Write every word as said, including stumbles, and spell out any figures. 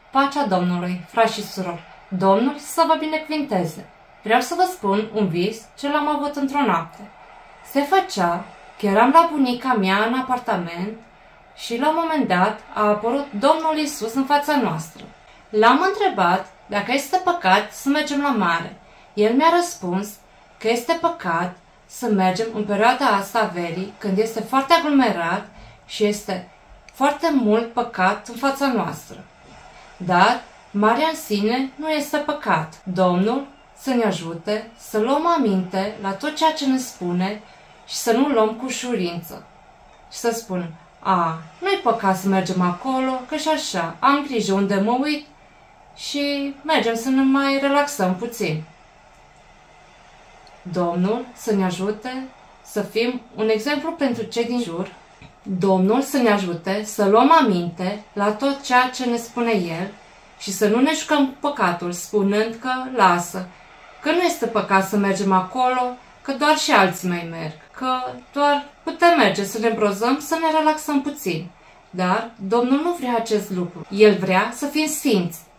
Pacea Domnului, frați și surori, Domnul să vă binecuvinteze. Vreau să vă spun un vis ce l-am avut într-o noapte. Se făcea că eram la bunica mea în apartament și la un moment dat a apărut Domnul Iisus în fața noastră. L-am întrebat dacă este păcat să mergem la mare. El mi-a răspuns că este păcat să mergem în perioada asta a verii, când este foarte aglomerat și este foarte mult păcat în fața noastră. Dar marea în sine nu este păcat. Domnul să ne ajute să luăm aminte la tot ceea ce ne spune și să nu luăm cu ușurință. Și să spunem, a, nu-i păcat să mergem acolo, că și așa, am grijă unde mă uit și mergem să ne mai relaxăm puțin. Domnul să ne ajute să fim un exemplu pentru cei din jur. Domnul să ne ajute să luăm aminte la tot ceea ce ne spune El și să nu ne jucăm cu păcatul spunând că lasă, că nu este păcat să mergem acolo, că doar și alții mai merg, că doar putem merge să ne brozăm, să ne relaxăm puțin. Dar Domnul nu vrea acest lucru. El vrea să fim sfinți.